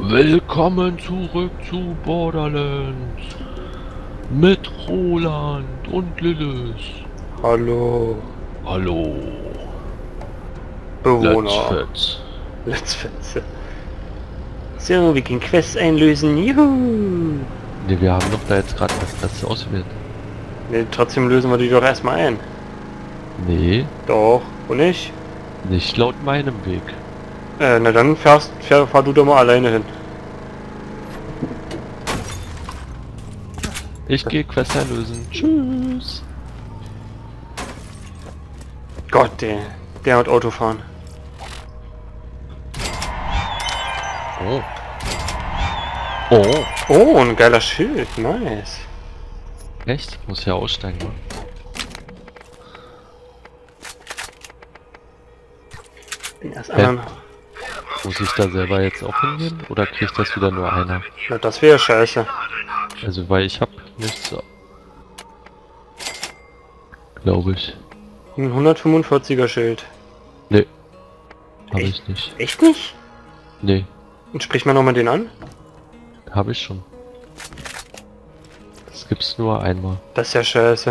Willkommen zurück zu Borderlands mit Roland und Lilith. Hallo, Hallo. Bewohner. Let's Fetze. So, wir können Quests einlösen. Juhu! Ne, wir haben doch da jetzt gerade das auswählt. Ne, trotzdem lösen wir die doch erstmal ein. Nee, Doch, und nicht? nicht laut meinem Weg. Na dann fahr du doch mal alleine hin. Ich gehe Quest einlösen. Tschüss. Gott, der hat Autofahren. Oh. Oh. Oh, ein geiler Schild. Nice. Echt? Muss ja aussteigen, ne? Den erst anderen. Muss ich da selber jetzt auch hingehen? Oder kriegt das wieder nur einer? Na, das wäre scheiße. Also, weil ich hab nichts... Glaube ich. Ein 145er Schild. Nee. Habe ich nicht. Echt nicht? Nee. Und sprich mal nochmal den an. Habe ich schon. Das gibt's nur einmal. Das ist ja scheiße.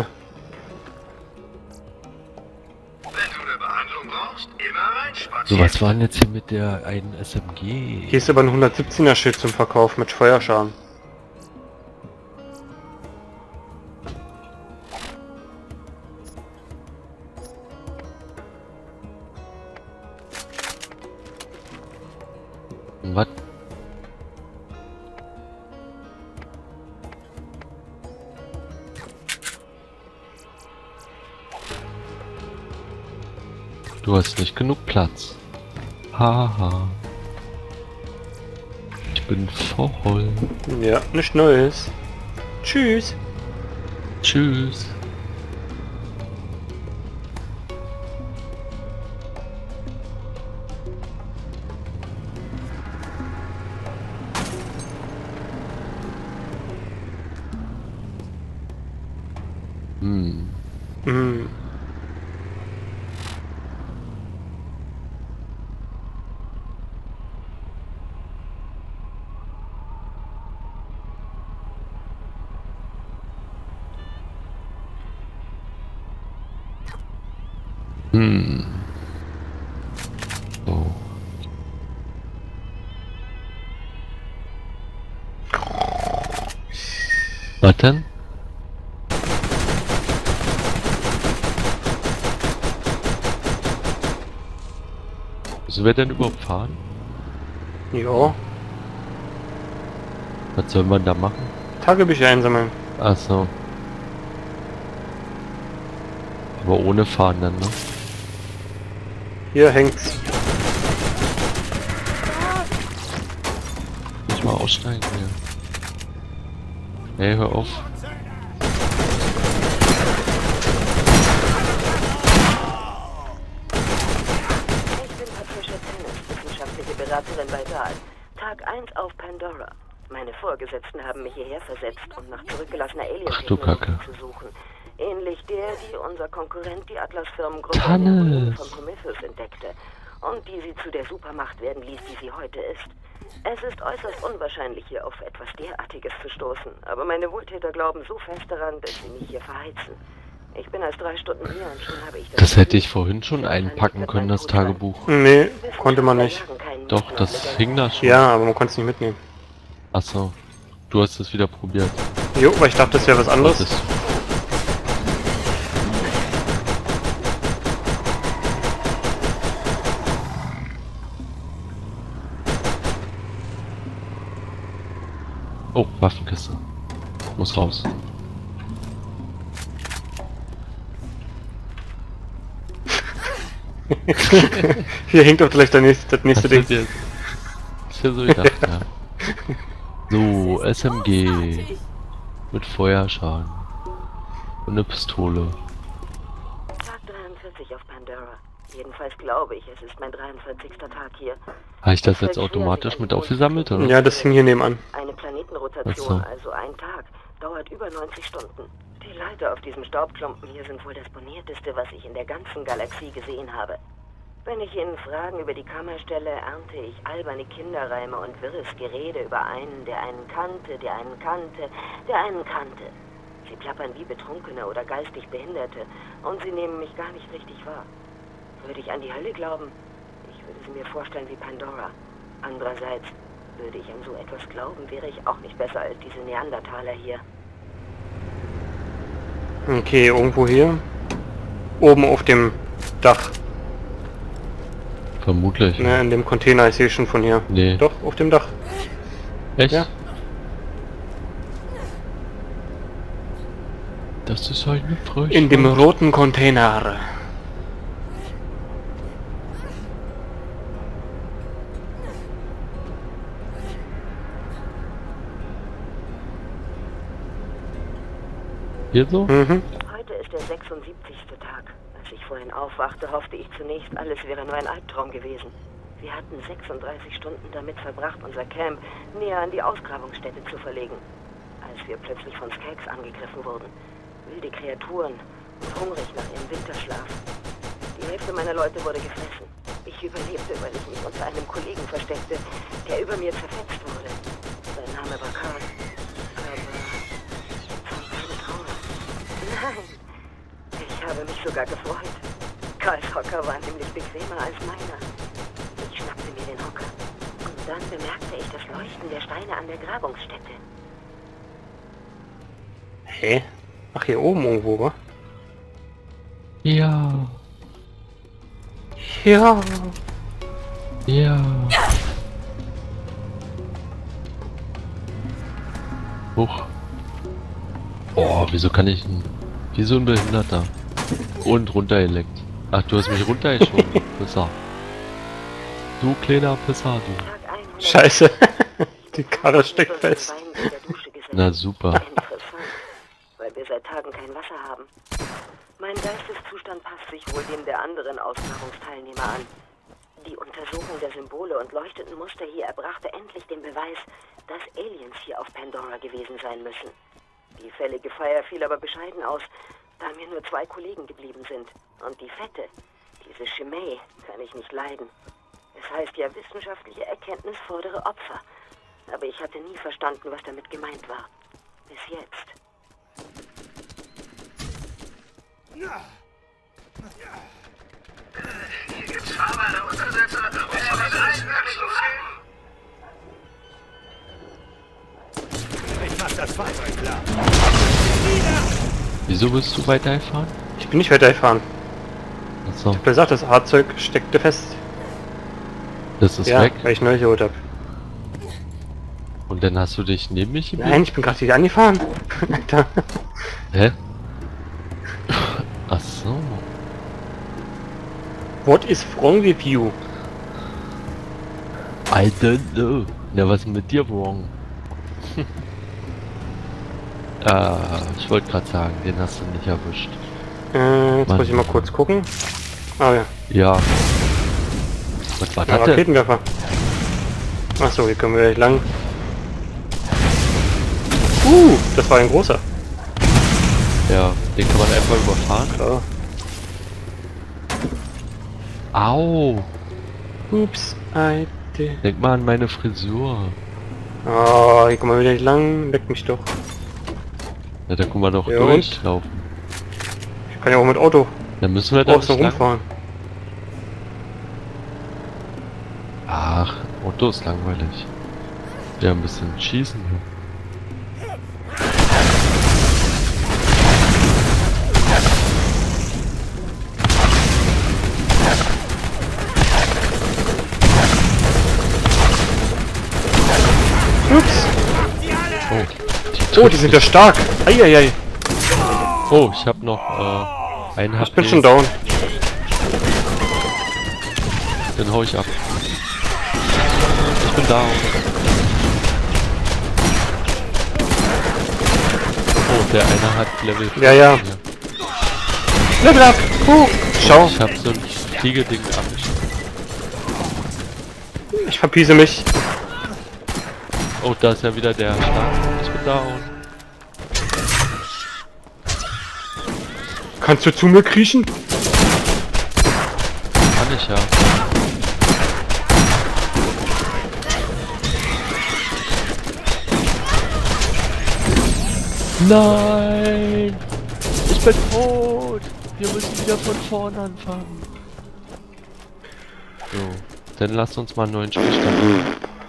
So, was war denn jetzt hier mit der einen SMG? Hier ist aber ein 117er Schild zum Verkauf mit Feuerschaden. Was? Du hast nicht genug Platz. Haha. Ich bin voll. Ja, nichts Neues. Tschüss. Tschüss. Hm. Hm. Hm. So. Was denn? Müssen wir denn überhaupt fahren? Ja. Was soll man da machen? Tagebücher einsammeln. Ach so. Aber ohne fahren dann, ne? Hier hängt's. Muss mal aussteigen hier. Ey, hör auf. Ich bin Patricia Tennant, wissenschaftliche Beraterin bei Dahl. Tag 1 auf Pandora. Meine Vorgesetzten haben mich hierher versetzt, um nach zurückgelassener Alien-Technologie zu suchen. Ähnlich der, die unser Konkurrent, die Atlas-Firmengruppe von Prometheus entdeckte. Und die sie zu der Supermacht werden ließ, die sie heute ist. Es ist äußerst unwahrscheinlich, hier auf etwas derartiges zu stoßen. Aber meine Wohltäter glauben so fest daran, dass sie mich hier verheizen. Ich bin erst 3 Stunden hier und schon habe ich das hätte ich vorhin schon einpacken können, das Tagebuch. Nee, konnte man nicht. Doch, das hing da schon. Ja, aber man konnte es nicht mitnehmen. Achso. Du hast es wieder probiert. Jo, weil ich dachte, das wäre was anderes. Oh, Waffenkiste. Muss raus. Hier hängt auch gleich das nächste Ding. Ist ja so gedacht, ja. So, SMG. Mit Feuerschaden. Und eine Pistole. Tag 43 auf Pandora. Jedenfalls glaube ich, es ist mein 43. Tag hier. Habe ich das jetzt automatisch mit aufgesammelt, oder? Ja, das hing hier nebenan. Eine Planetenrotation, also ein Tag, dauert über 90 Stunden. Die Leiter auf diesem Staubklumpen hier sind wohl das bonierteste, was ich in der ganzen Galaxie gesehen habe. Wenn ich Ihnen Fragen über die Kammer stelle, ernte ich alberne Kinderreime und wirres Gerede über einen, der einen kannte, der einen kannte, der einen kannte. Sie plappern wie Betrunkene oder geistig Behinderte und sie nehmen mich gar nicht richtig wahr. Würde ich an die Hölle glauben? Ich würde sie mir vorstellen wie Pandora. Andererseits, würde ich an so etwas glauben, wäre ich auch nicht besser als diese Neandertaler hier. Okay, irgendwo hier. Oben auf dem Dach. Vermutlich. Ne, in dem Container, ich sehe schon von hier. Nee. Doch, auf dem Dach. Echt? Ja. Das ist halt eine Frösche. In dem roten Container. Hier so? Mhm. Heute ist der 76. Tag. Als ich vorhin aufwachte, hoffte ich zunächst, alles wäre nur ein Albtraum gewesen. Wir hatten 36 Stunden damit verbracht, unser Camp näher an die Ausgrabungsstätte zu verlegen. Als wir plötzlich von Skags angegriffen wurden. Wilde Kreaturen und hungrig nach ihrem Winterschlaf. Die Hälfte meiner Leute wurde gefressen. Ich überlebte, weil ich mich unter einem Kollegen versteckte, der über mir zerfetzt wurde. Sein Name war Carl. Aber ich fand keine Trauer. Nein, ich habe mich sogar gefreut. Karls Hocker war nämlich bequemer als meiner. Ich schnappte mir den Hocker. Und dann bemerkte ich das Leuchten der Steine an der Grabungsstätte. Hä? Ach, hier oben irgendwo, wa? Ja. Ja. Ja. Huch. Oh, wieso kann ich denn... Wie so ein Behinderter. Und runtergeleckt. Ach, du hast mich runtergeschoben. Pisser. Du kleiner Pisser, du. Tag 100. Scheiße. Die Karre steckt fest. Na super. Interessant, weil wir seit Tagen kein Wasser haben. Mein Geisteszustand passt sich wohl dem der anderen Ausgrabungsteilnehmer an. Die Untersuchung der Symbole und leuchtenden Muster hier erbrachte endlich den Beweis, dass Aliens hier auf Pandora gewesen sein müssen. Die fällige Feier fiel aber bescheiden aus, da mir nur 2 Kollegen geblieben sind. Und die Fette, diese Chimay, kann ich nicht leiden. Es heißt ja, wissenschaftliche Erkenntnis fordere Opfer. Aber ich hatte nie verstanden, was damit gemeint war. Bis jetzt. Hier gibt's fahrbare Untersetzer. Wer wird wirklich losgehen? Ich mach das Fahrzeug klar. Wieso willst du weiterfahren? Ich bin nicht weitergefahren. Achso, Ich hab gesagt, das Fahrzeug steckte fest. das ist Ja, weg. weil ich neu geholt hab. Und dann hast du dich neben mich geblieben? Nein, ich bin gerade wieder angefahren. Alter. Hä? Ach so. What is wrong with you? I don't know. Na, was ist mit dir wrong? Ich wollte gerade sagen, den hast du nicht erwischt. Jetzt Mann. muss ich mal kurz gucken. Ah ja, Ja. Was war ein das denn? Raketenwerfer. Achso, hier können wir gleich lang. Das war ein großer. Ja, den kann man einfach überfahren. Klar. Au! Ups, Alter. Denk mal an meine Frisur. Oh, hier kommen wir wieder nicht lang. Leck mich doch. Ja, da können wir doch Ja, durchlaufen. Ich kann ja auch mit Auto Dann müssen wir da außen nicht lang. rumfahren. Ach, Auto ist langweilig. Ja, ein bisschen schießen hier. Ups. Oh, Oh, die sind ja stark. Eieiei. Oh, ich habe noch einen Ich HP. bin schon down. Dann hau ich ab. Ich bin down. Oh, der eine hat Level 4. Ja, ja. Level up. Schau, Ich hab so ein Fliegeding abgeschnitten. ich verpiese mich. Oh, da ist ja wieder der Start. Ich bin down. Kannst du zu mir kriechen? Kann ich ja. Nein! Ich bin tot! Wir müssen wieder von vorne anfangen. So, dann lasst uns mal einen neuen Spielstand machen.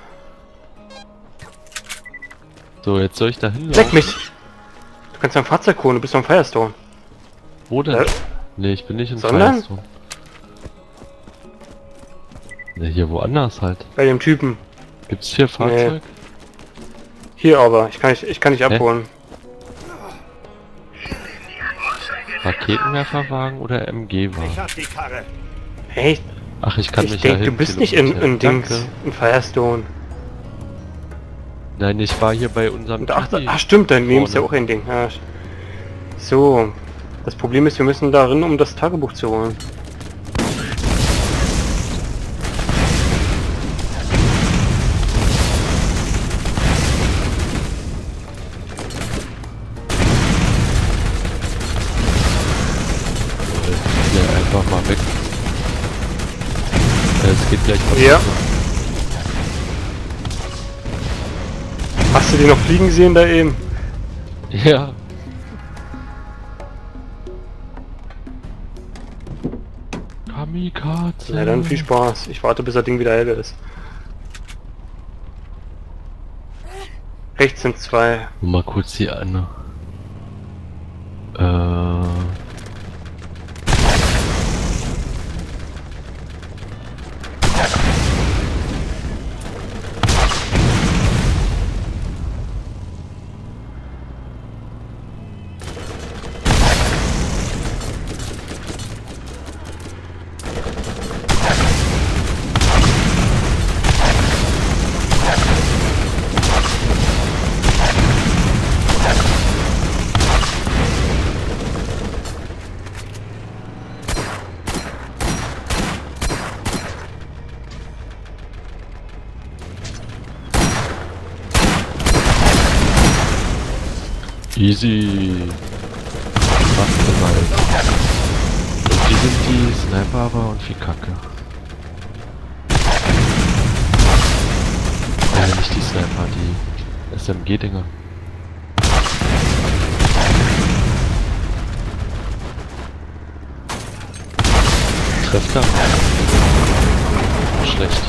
So, jetzt soll ich da hinlaufen. Leck mich! Du kannst ein Fahrzeug holen, du bist am Firestone. Wo denn? Ne, ich bin nicht in Sondern? Firestone. Ne, hier woanders halt. Bei dem Typen. Gibt's hier Fahrzeug? Hier aber, ich kann nicht abholen. Raketenwerferwagen oder MG-Wagen? Ich hab die Karre. Echt? Ach, ich kann Ich mich ja denke, du bist nicht in Dings, Danke. in Firestone. Nein, ich war hier bei unserem Und ach, Typi. ach stimmt, daneben ist ja Vorne. auch ein Ding. Ja. So. Das Problem ist, wir müssen darin, um das Tagebuch zu holen. Ja, einfach mal weg. Es geht gleich weiter. Ja. Hast du die noch fliegen sehen da eben? Ja. Kamikaze. Na dann viel Spaß. Ich warte, bis das Ding wieder hell ist. Rechts sind zwei. Mal kurz die eine. Easy. Was denn mal? Und die sind die Sniper aber und viel Kacke. Nicht die Sniper, die SMG-Dinger. Trefft er? Schlecht.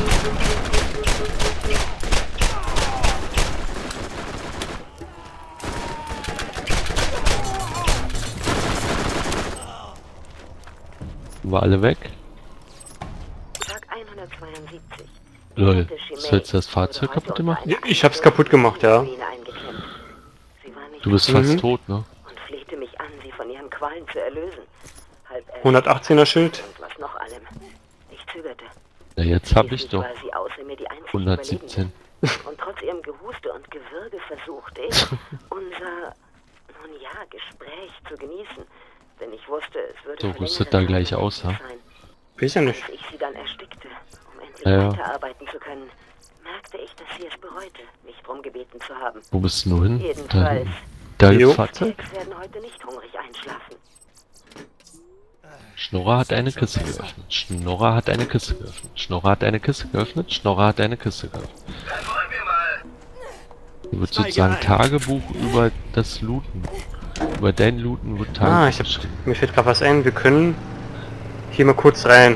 War alle weg? Tag 172. Lol. Hast du jetzt das Fahrzeug kaputt gemacht? Ja, ich hab's kaputt gemacht, ja. Du bist fast tot, ne? Und flehte mich an, sie von ihren Qualen zu erlösen. 118er Schild. Und was noch allem. Ich zögerte. Ja, jetzt hab ich Schließlich doch war sie außer mir die einzige 117. Überlebende. Und trotz ihrem Gehuste und Gewürge versuchte ich, unser, nun ja, Gespräch zu genießen. Denn ich wusste, es würde So für rüstet längere da gleich Zeit aus, ha? sein. Weiß ja nicht. Als ich sie dann erstickte, um endlich Ja. weiterarbeiten zu können, merkte ich, dass sie es bereute, mich drum gebeten zu haben. Wo bist du hin? Da Jedenfalls, hinten. Da Jo. gibt's Fahrzeug? Pigs werden heute nicht hungrig einschlafen. Schnorrer hat eine Kiste geöffnet. Schnorrer hat eine Kiste geöffnet. Schnorrer hat eine Kiste geöffnet. Schnorrer hat eine Kiste geöffnet. Dann wollen wir mal. Hier wird sozusagen Tagebuch über das Looten. Über dein Looten wird Tagebuch Ah, mir fällt gerade was ein. Wir können hier mal kurz rein.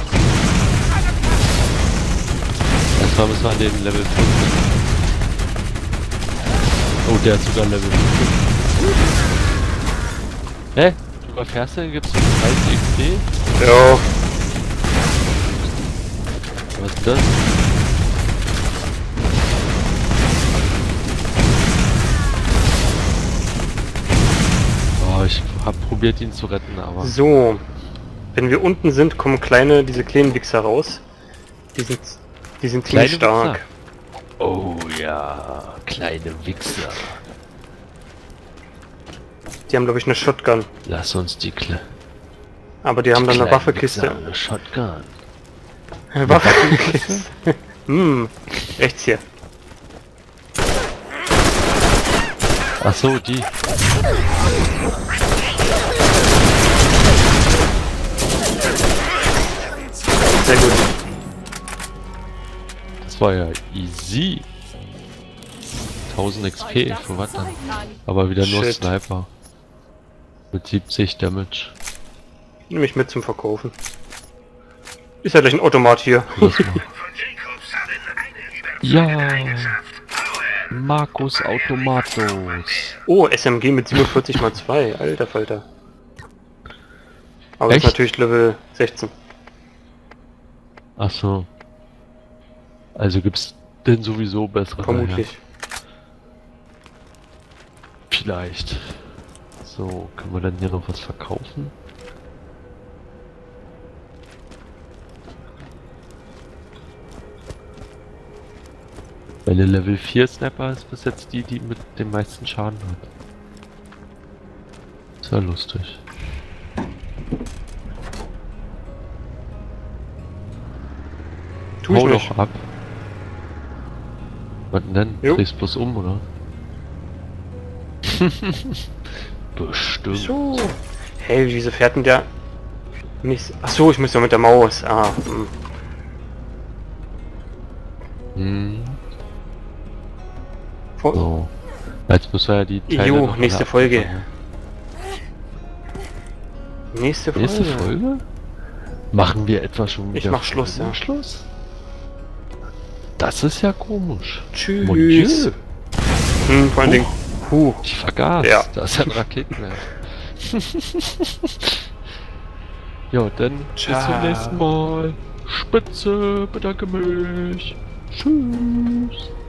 Erstmal müssen wir an den Level 5. Oh, der ist sogar Level 5. Hä? Du überfährst den, gibst du 30 XP? Ja. Was ist das? Oh, ich hab probiert ihn zu retten, aber... So. Wenn wir unten sind, kommen diese kleinen Wichser raus. Die sind ziemlich Kleine stark. Wichser? Oh ja, kleine Wichser. Die haben, glaube ich, eine Shotgun. Lass uns die Aber die haben dann eine kleinen Waffekiste. Wichser eine Shotgun. Eine Waffekiste. Rechts hier. Ach so, die. Sehr gut. Das war ja easy. 1000 XP, für was dann? Aber wieder nur Shit. Sniper. Mit 70 Damage. Nehme ich mit zum Verkaufen. Ist ja gleich ein Automat hier. Das mal. Von Jacobs haben eine Ja! Markus Automatos. Oh, SMG mit 47 mal 2. Alter Falter. Aber das ist Echt? natürlich Level 16. Ach so. Also gibt's denn sowieso bessere? Vermutlich. Ja. Vielleicht. So, können wir dann hier noch was verkaufen? Meine Level 4 Sniper ist bis jetzt die mit dem meisten Schaden hat. Ist ja lustig. Tu ich Hau nicht. doch ab. Was denn? Jo. Drehst bloß um, oder? Bestimmt. So. Hey, wieso fährt denn der nicht... Ach so, ich muss ja mit der Maus. Ah, Hm. Vor- So. Jetzt müssen wir ja die Teile Jo, noch nächste alle Folge. abbauen. Nächste Folge. Nächste Folge? Machen wir etwa schon wieder Ich mach Schluss, ja. Schluss? Das ist ja komisch. Tschüss. Mon Dieu. Vor allen Dingen... Ich vergaß. Ja. Da ist ja ein Raketenwerfer. Ja, dann bis zum Ciao. nächsten Mal. Spitze, bedanke mich. Tschüss.